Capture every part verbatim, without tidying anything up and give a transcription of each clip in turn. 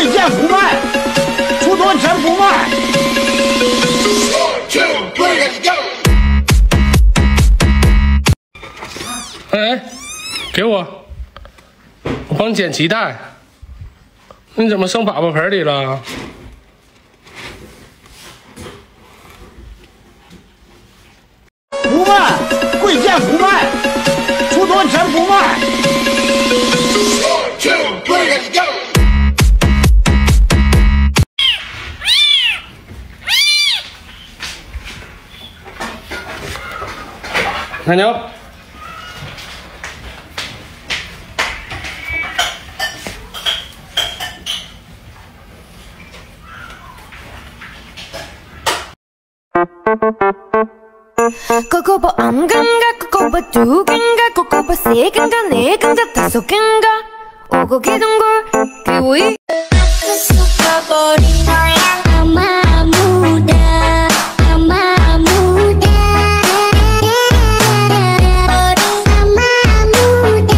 贵贱不卖，出多钱不卖。 哎，给我，我帮你捡脐带。你怎么生粑粑盆里了？ 不卖，贵贱不卖，出多钱不卖。 奶牛。 Kokobo ang ganga, kokobo 두 개인가, kokobo 세 개인가, 네 개인가, 다섯 개인가. 오고 기둥굴 기우이. 속아버린 너야 아마 무다, 아마 무다, 아마 무다.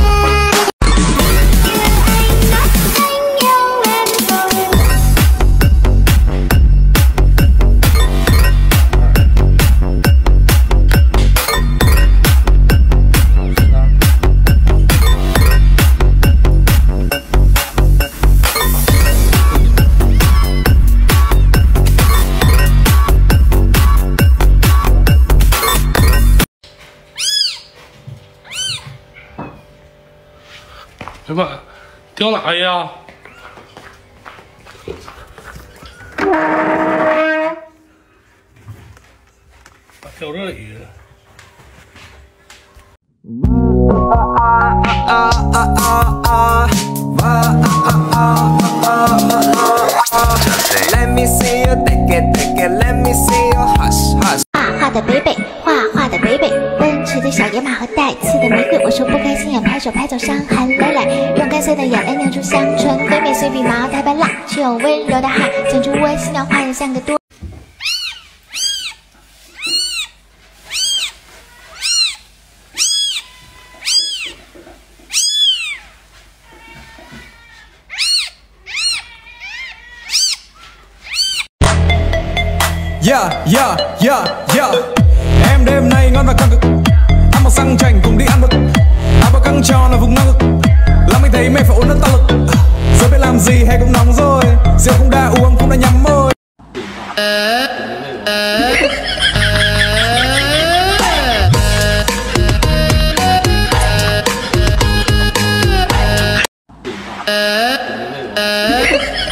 哎妈，掉哪儿呀？咋掉这里了？ Let me see you take it, take it. Let me see you hush, hush. 画画的北北，画画的北北，奔驰的小野马和带刺的玫瑰。我说不开心，拍手拍走伤痕累累，用干涩的眼泪酿出香醇肥美，随笔茅台白蜡，却用温柔的汗讲出我心鸟，画人像个多。 Yeah, yeah, yeah, yeah. Em đêm nay ngon và căng cực. Ăn mặc sang chảnh cùng đi ăn mực. Áo bao căng tròn là vùng ngang ngực. Làm anh thấy mẹ phải ôn nó tăng lực. Giờ biết làm gì hay cũng nóng rồi. Rượu cũng đã uống cũng đã nhắm môi. Uh, uh, uh.